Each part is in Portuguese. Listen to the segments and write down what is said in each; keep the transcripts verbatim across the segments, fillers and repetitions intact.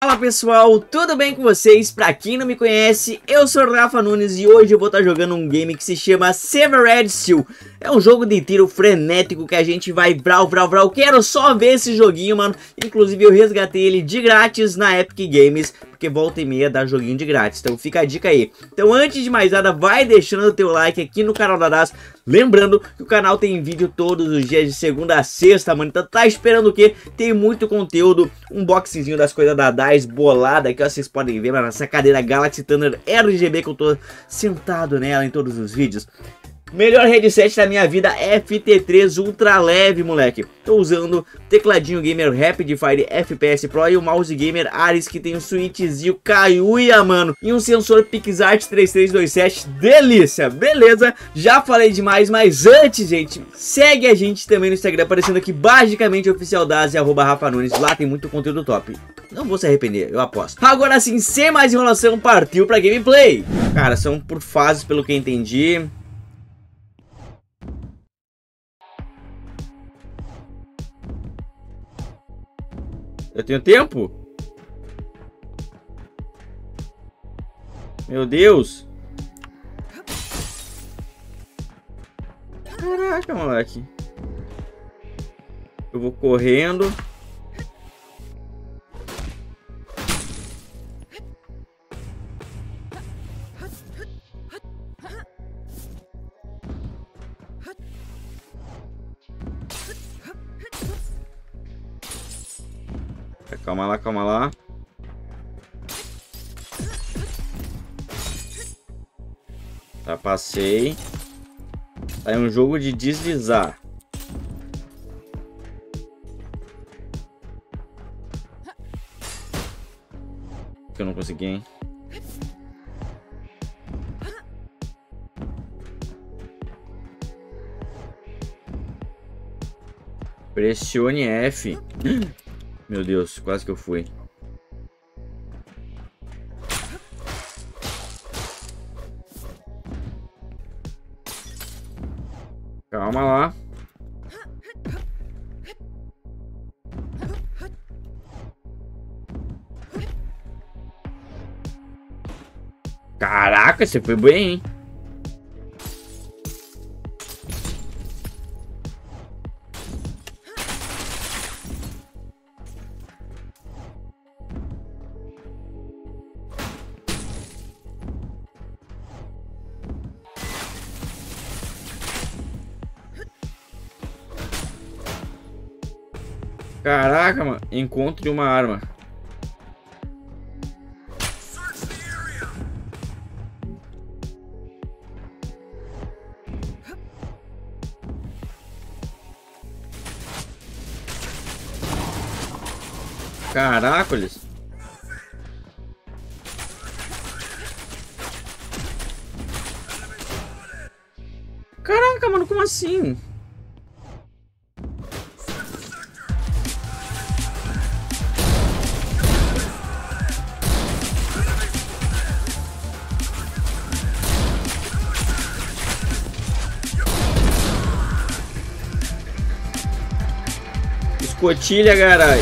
Fala pessoal, tudo bem com vocês? Pra quem não me conhece, eu sou o Rafa Nunes e hoje eu vou estar jogando um game que se chama Severed Steel. É um jogo de tiro frenético que a gente vai vral, vral, vral. Quero só ver esse joguinho, mano. Inclusive eu resgatei ele de grátis na Epic Games, porque volta e meia dá joguinho de grátis, então fica a dica aí. Então antes de mais nada, vai deixando o teu like aqui no canal da Das. Lembrando que o canal tem vídeo todos os dias de segunda a sexta, mano. Então tá esperando o quê? Tem muito conteúdo, um boxzinho das coisas da Das bolada aqui, ó, vocês podem ver, mano, essa cadeira Galaxy Thunder R G B que eu tô sentado nela em todos os vídeos. Melhor headset da minha vida, F T três Ultra Leve, moleque. Tô usando tecladinho gamer Rapid Fire F P S Pro e o mouse gamer Ares, que tem um switchzinho Kaiuya, mano. E um sensor PixArt três três dois sete, delícia, beleza? Já falei demais, mas antes, gente, segue a gente também no Instagram, aparecendo aqui, basicamente, oficial das e arroba Rafa Nunes. Lá tem muito conteúdo top. Não vou se arrepender, eu aposto. Agora sim, sem mais enrolação, partiu pra gameplay. Cara, são por fases, pelo que eu entendi. Eu tenho tempo? Meu Deus. Caraca, moleque. Eu vou correndo. Calma lá, calma lá. Tá, passei. Tá, é um jogo de deslizar. Que eu não consegui, hein? Pressione F. Meu Deus, quase que eu fui. Calma lá. Caraca, você foi bem, hein? Caraca, mano. Encontre uma arma. Caracoles. Caraca, mano. Como assim? Escotilha, caralho.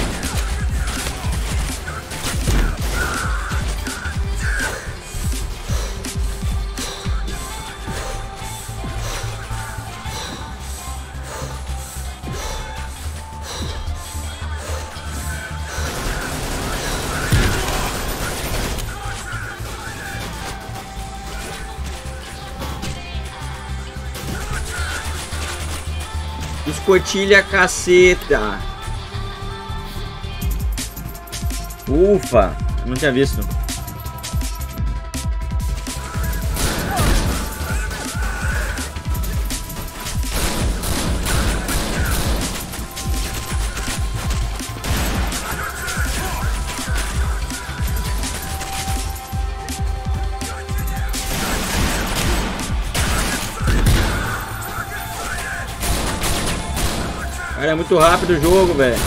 Escotilha, caceta. Ufa, não tinha visto. Cara, é muito rápido o jogo, velho.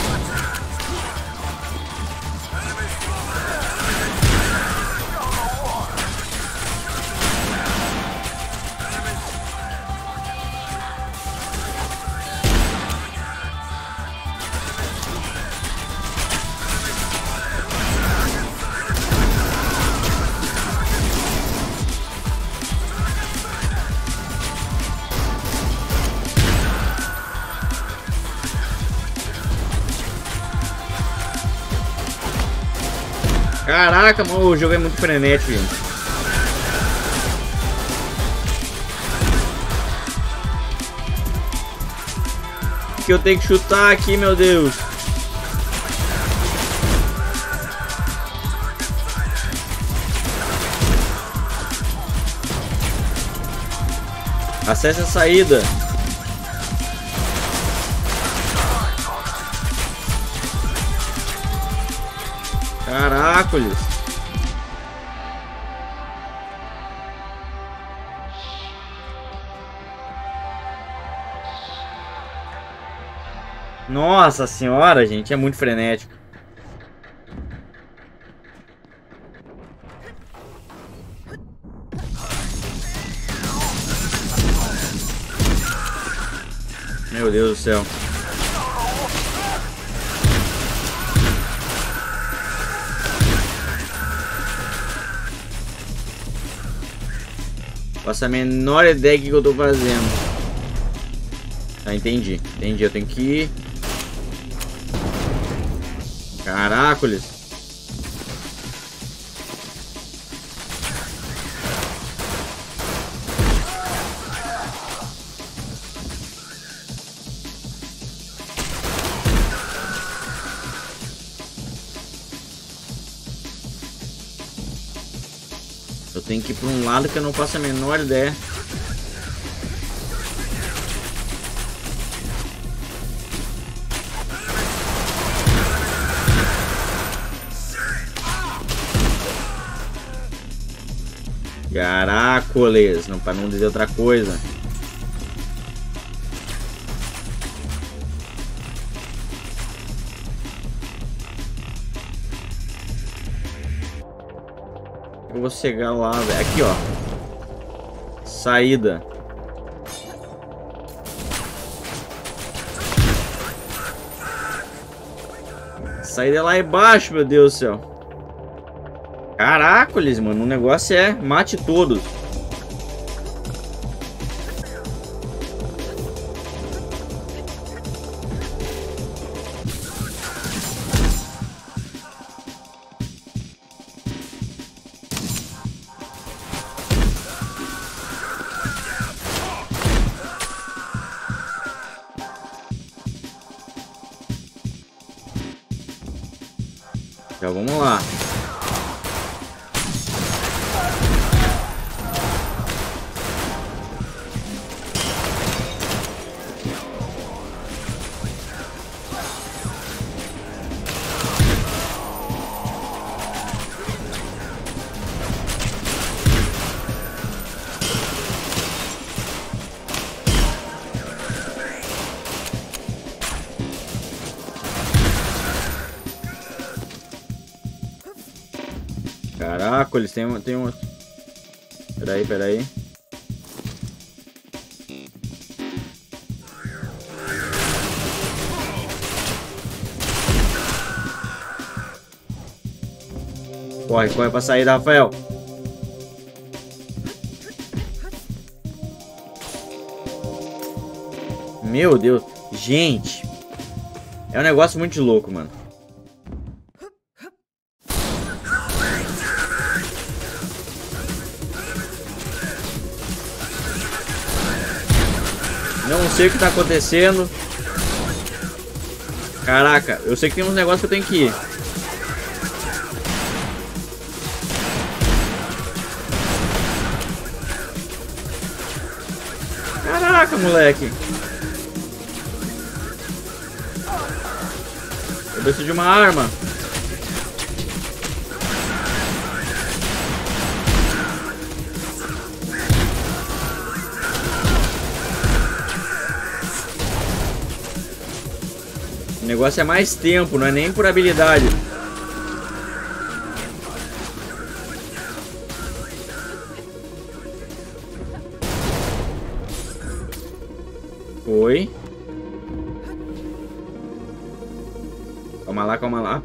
Caraca, mano, o jogo é muito frenético, gente. O que eu tenho que chutar aqui, meu Deus? Acesse a saída. Caracoles. Nossa senhora, gente, é muito frenético. Meu Deus do céu. Faço a menor ideia do que eu tô fazendo. Ah, entendi. Entendi. Eu tenho que ir. Caracoles. Eu tenho que ir para um lado que eu não faço a menor ideia. Caracoles, não, para não dizer outra coisa. Eu vou chegar lá, velho. Aqui, ó. Saída. Saída é lá embaixo, meu Deus do céu. Caracoles, mano. O negócio é mate todos. Já vamos lá. Caraca, eles têm uma, tem uma... Peraí, peraí. Corre, corre pra sair, Rafael. Meu Deus. Gente. É um negócio muito louco, mano. Não sei o que tá acontecendo. Caraca, eu sei que tem uns negócios que eu tenho que ir. Caraca, moleque. Eu preciso de uma arma. O negócio é mais tempo, não é nem por habilidade. Foi. Calma lá, calma lá.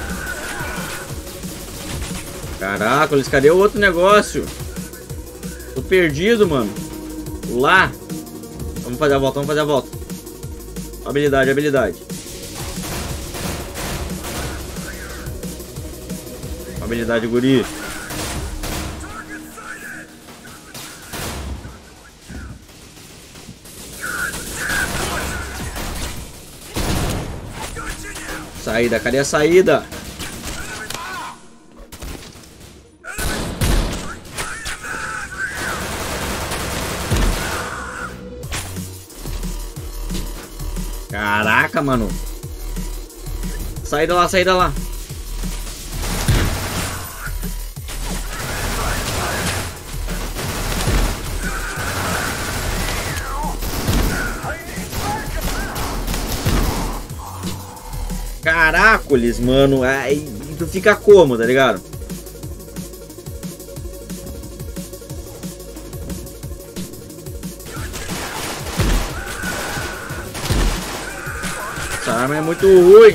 Caraca, eles cadê o outro negócio? Tô perdido, mano. Lá. Vamos fazer a volta, vamos fazer a volta. Habilidade, habilidade. Habilidade, guri. Saída, cadê a saída? Caraca, mano. Saída lá, saída lá. Caracoles, mano. Aí tu fica como, tá ligado? Essa arma é muito ruim.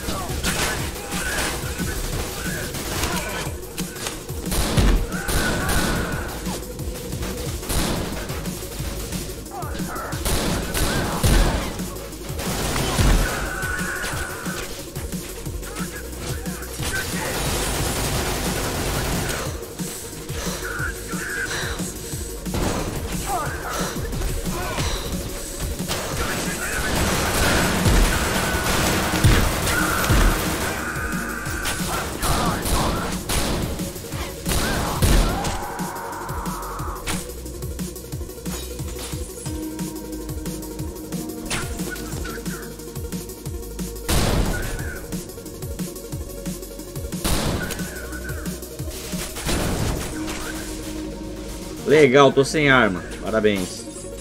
Legal, tô sem arma. Parabéns.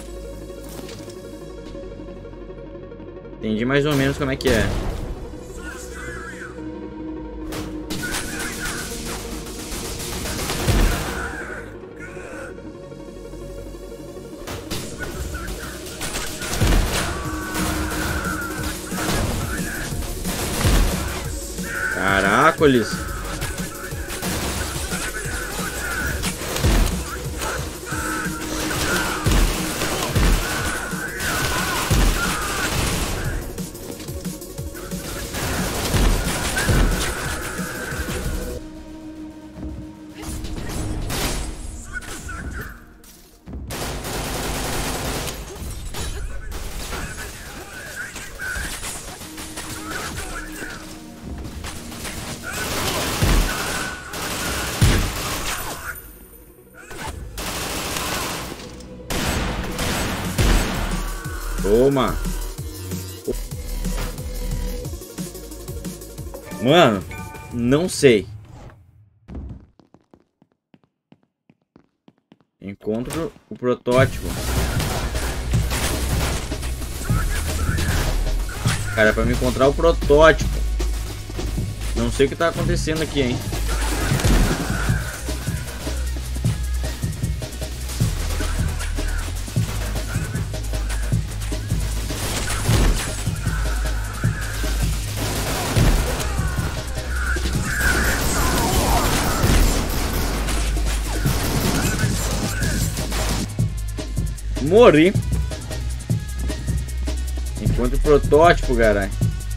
Entendi mais ou menos como é que é. Caracoles. Toma. Mano, não sei. Encontro o protótipo. Cara, é pra me encontrar o protótipo. Não sei o que tá acontecendo aqui, hein. Morri. Encontre o protótipo, caralho.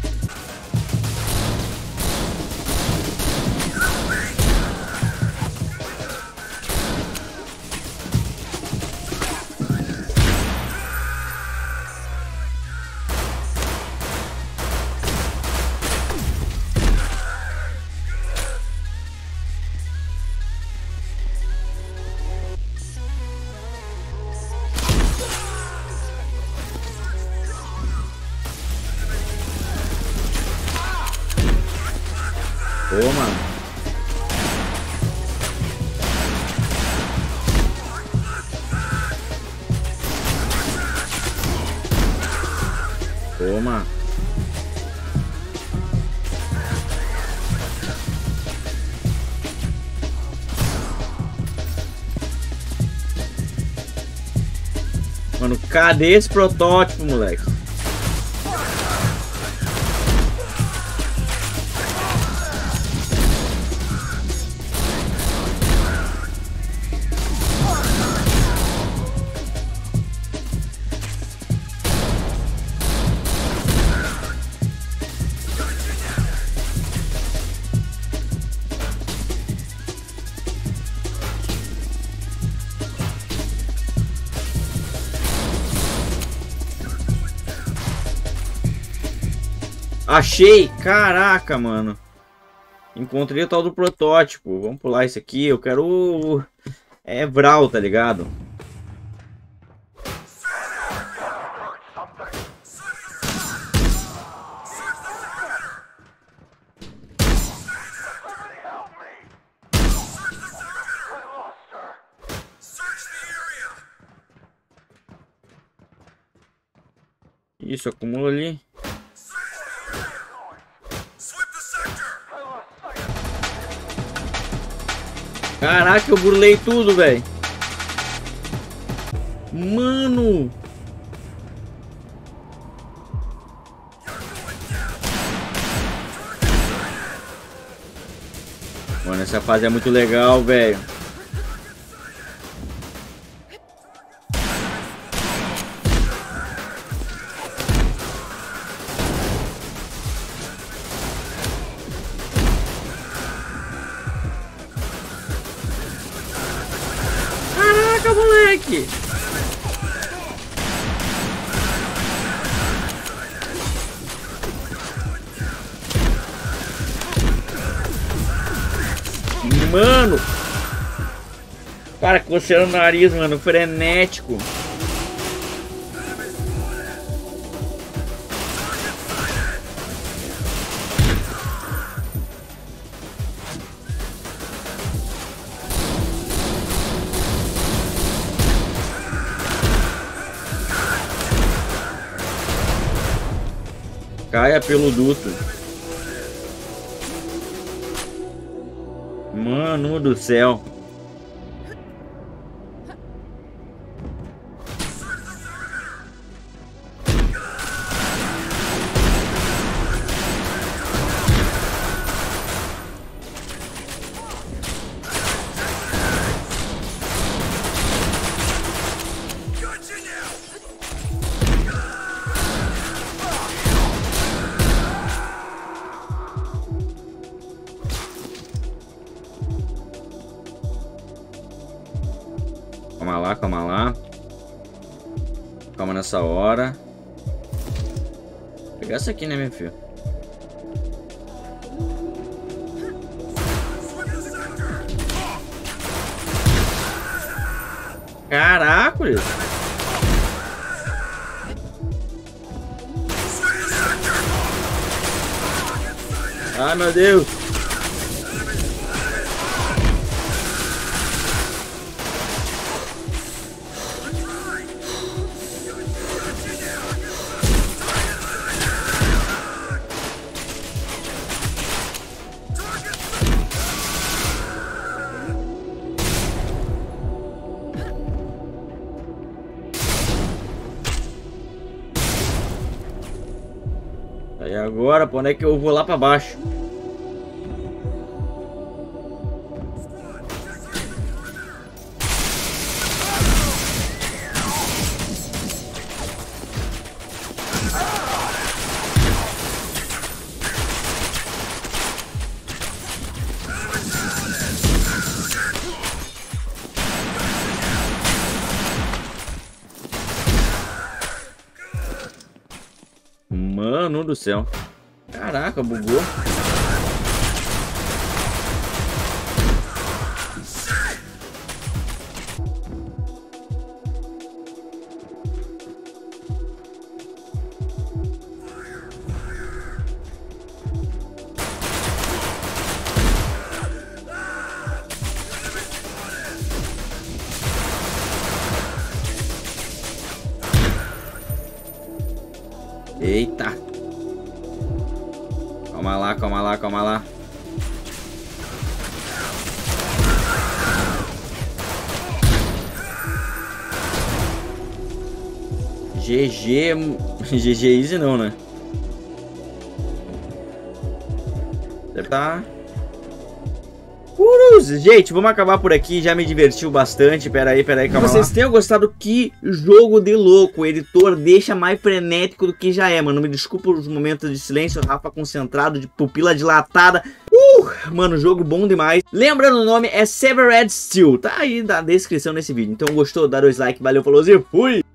Toma. Toma. Mano, cadê esse protótipo, moleque? Achei! Caraca, mano. Encontrei o tal do protótipo. Vamos pular isso aqui. Eu quero... É Vral, tá ligado? Isso, acumula ali. Caraca, eu burlei tudo, velho. Mano. Mano, essa fase é muito legal, velho. Caraca, moleque! Mano! Cara, coceando o nariz, mano, frenético. Caia pelo duto. Mano do céu. Calma lá, calma lá. Calma nessa hora. Vou pegar essa aqui, né, meu filho? Caracoles! Ai, meu Deus! Aí agora, pra onde é que eu vou? Lá pra baixo. Mano do céu. Caraca, bugou. Eita. Calma lá, calma lá, calma lá. G G... G G easy não, né? Deve tá... Urus. Gente, vamos acabar por aqui. Já me divertiu bastante. Pera aí, pera aí, calma lá. Vocês tenham gostado? Que jogo de louco. O editor deixa mais frenético do que já é, mano. Me desculpa os momentos de silêncio. Rafa concentrado, de pupila dilatada. Uh, mano, jogo bom demais. Lembrando, o nome é Severed Steel. Tá aí na descrição desse vídeo. Então, gostou? Dá dois likes. Valeu, falou e fui!